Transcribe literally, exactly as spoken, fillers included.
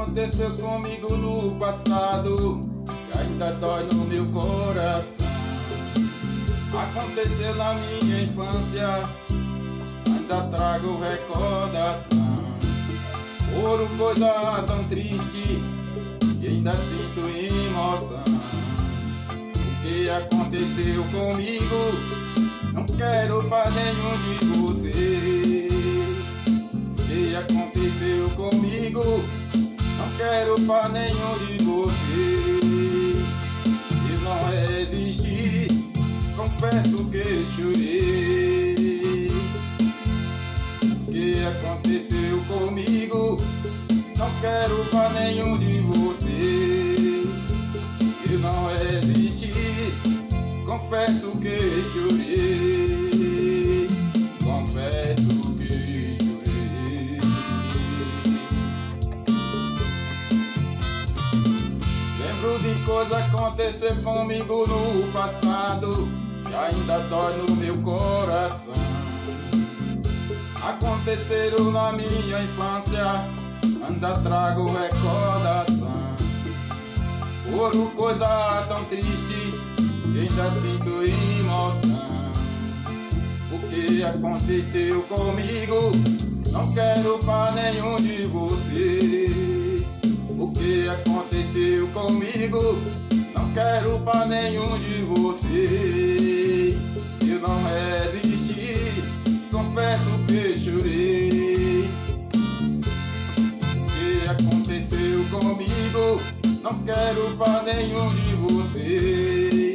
aconteceu comigo no passado, que ainda dói no meu coração. Aconteceu na minha infância, ainda trago recordação. Por coisa tão triste, que ainda sinto emoção. O que aconteceu comigo, não quero pra nenhum de vocês. O que aconteceu comigo, não quero pra nenhum de vocês. E não resisti, confesso que chorei. O que aconteceu comigo, não quero pra nenhum de vocês. E não resisti, confesso que chorei. Confesso que chorei. Lembro de coisa acontecer comigo no passado, que ainda dói no meu coração. Aconteceram na minha infância, ainda trago recordação. Por coisa tão triste, que ainda sinto emoção. O que aconteceu comigo, não quero pra nenhum de vocês. O que aconteceu comigo, não quero pra nenhum de vocês. Eu não resisti, confesso que chorei. O que aconteceu comigo, não quero pra nenhum de vocês.